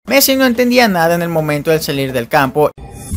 Messi no entendía nada en el momento de salir del campo.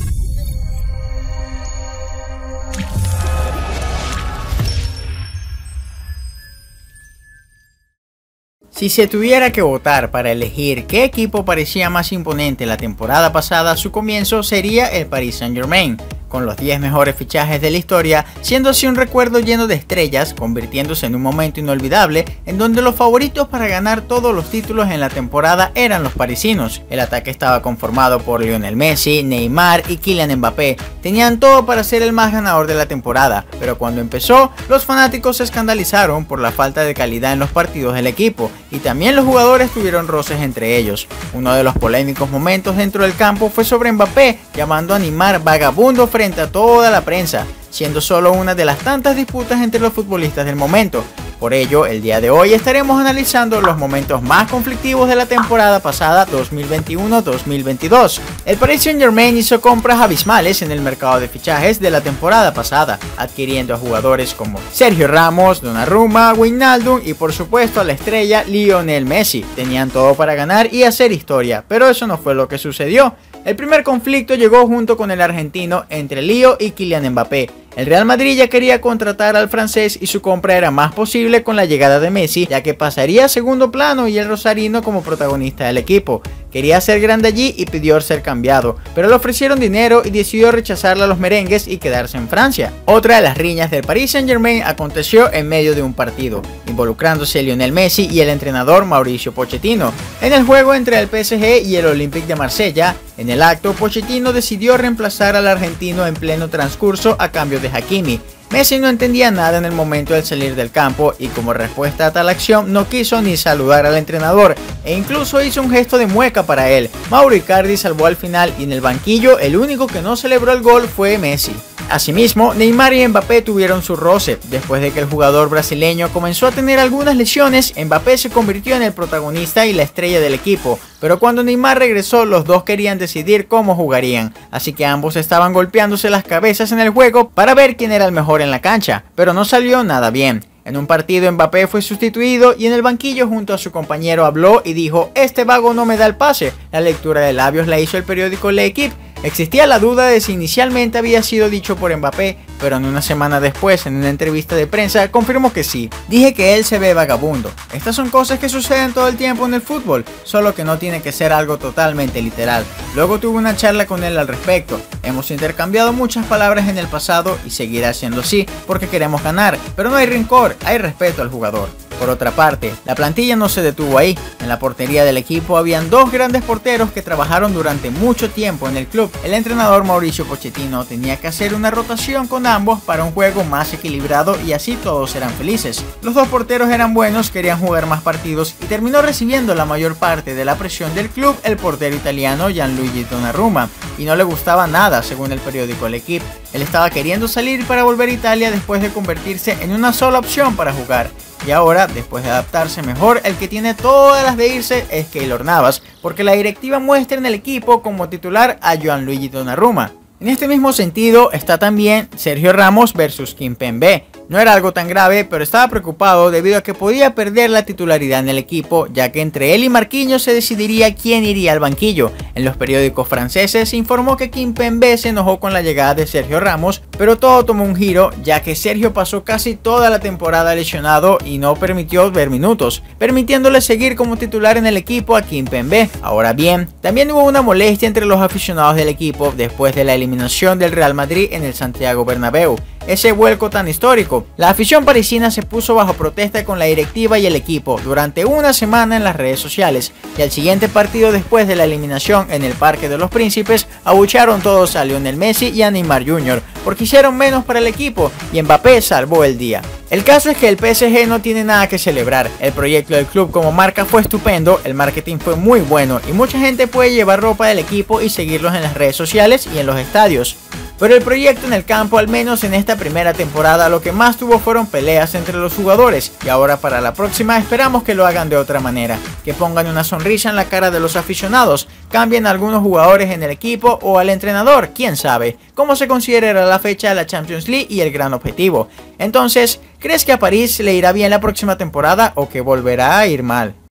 Si se tuviera que votar para elegir qué equipo parecía más imponente la temporada pasada, su comienzo sería el Paris Saint-Germain, con los 10 mejores fichajes de la historia, siendo así un recuerdo lleno de estrellas, convirtiéndose en un momento inolvidable en donde los favoritos para ganar todos los títulos en la temporada eran los parisinos. El ataque estaba conformado por Lionel Messi, Neymar y Kylian Mbappé. Tenían todo para ser el más ganador de la temporada, pero cuando empezó, los fanáticos se escandalizaron por la falta de calidad en los partidos del equipo, y también los jugadores tuvieron roces entre ellos. Uno de los polémicos momentos dentro del campo fue sobre Mbappé, llamando a Neymar vagabundo frente a toda la prensa, siendo solo una de las tantas disputas entre los futbolistas del momento. Por ello, el día de hoy estaremos analizando los momentos más conflictivos de la temporada pasada 2021-2022. El Paris Saint-Germain hizo compras abismales en el mercado de fichajes de la temporada pasada, adquiriendo a jugadores como Sergio Ramos, Donnarumma, Wijnaldum y por supuesto a la estrella Lionel Messi. Tenían todo para ganar y hacer historia, pero eso no fue lo que sucedió. El primer conflicto llegó junto con el argentino entre Leo y Kylian Mbappé. El Real Madrid ya quería contratar al francés y su compra era más posible con la llegada de Messi, ya que pasaría a segundo plano y el rosarino como protagonista del equipo. Quería ser grande allí y pidió ser cambiado, pero le ofrecieron dinero y decidió rechazarle a los merengues y quedarse en Francia. Otra de las riñas del Paris Saint-Germain aconteció en medio de un partido, involucrándose Lionel Messi y el entrenador Mauricio Pochettino. En el juego entre el PSG y el Olympique de Marsella, en el acto, Pochettino decidió reemplazar al argentino en pleno transcurso a cambio de Hakimi. Messi no entendía nada en el momento de salir del campo y como respuesta a tal acción no quiso ni saludar al entrenador e incluso hizo un gesto de mueca para él. Mauro Icardi salvó al final y en el banquillo el único que no celebró el gol fue Messi. Asimismo, Neymar y Mbappé tuvieron su roce. Después de que el jugador brasileño comenzó a tener algunas lesiones, Mbappé se convirtió en el protagonista y la estrella del equipo. Pero cuando Neymar regresó, los dos querían decidir cómo jugarían, así que ambos estaban golpeándose las cabezas en el juego para ver quién era el mejor en la cancha, pero no salió nada bien. En un partido Mbappé fue sustituido y en el banquillo junto a su compañero habló y dijo: "Este vago no me da el pase". La lectura de labios la hizo el periódico L'Équipe. Existía la duda de si inicialmente había sido dicho por Mbappé, pero en una semana después, en una entrevista de prensa, confirmó que sí. "Dije que él se ve vagabundo. Estas son cosas que suceden todo el tiempo en el fútbol, solo que no tiene que ser algo totalmente literal". Luego tuve una charla con él al respecto. Hemos intercambiado muchas palabras en el pasado y seguirá siendo así, porque queremos ganar, pero no hay rencor, hay respeto al jugador. Por otra parte, la plantilla no se detuvo ahí. En la portería del equipo habían dos grandes porteros que trabajaron durante mucho tiempo en el club. El entrenador Mauricio Pochettino tenía que hacer una rotación con ambos para un juego más equilibrado y así todos eran felices. Los dos porteros eran buenos, querían jugar más partidos y terminó recibiendo la mayor parte de la presión del club el portero italiano Gianluigi Donnarumma, y no le gustaba nada según el periódico L'Équipe. Él estaba queriendo salir para volver a Italia después de convertirse en una sola opción para jugar. Y ahora, después de adaptarse mejor, el que tiene todas las de irse es Keylor Navas, porque la directiva muestra en el equipo como titular a Gianluigi Donnarumma. En este mismo sentido está también Sergio Ramos versus Kimpembe. No era algo tan grave, pero estaba preocupado debido a que podía perder la titularidad en el equipo, ya que entre él y Marquinhos se decidiría quién iría al banquillo. En los periódicos franceses se informó que Kimpembe se enojó con la llegada de Sergio Ramos, pero todo tomó un giro, ya que Sergio pasó casi toda la temporada lesionado y no permitió ver minutos, permitiéndole seguir como titular en el equipo a Kimpembe. Ahora bien, también hubo una molestia entre los aficionados del equipo después de la eliminación del Real Madrid en el Santiago Bernabéu. Ese vuelco tan histórico. La afición parisina se puso bajo protesta con la directiva y el equipo durante una semana en las redes sociales, y al siguiente partido después de la eliminación en el Parque de los Príncipes, abuchearon todos a Lionel Messi y a Neymar Jr. porque hicieron menos para el equipo y Mbappé salvó el día. El caso es que el PSG no tiene nada que celebrar. El proyecto del club como marca fue estupendo, el marketing fue muy bueno y mucha gente puede llevar ropa del equipo y seguirlos en las redes sociales y en los estadios. Pero el proyecto en el campo, al menos en esta primera temporada, lo que más tuvo fueron peleas entre los jugadores, y ahora para la próxima esperamos que lo hagan de otra manera, que pongan una sonrisa en la cara de los aficionados, cambien a algunos jugadores en el equipo o al entrenador, quién sabe, cómo se considerará la fecha de la Champions League y el gran objetivo. Entonces, ¿crees que a París le irá bien la próxima temporada o que volverá a ir mal?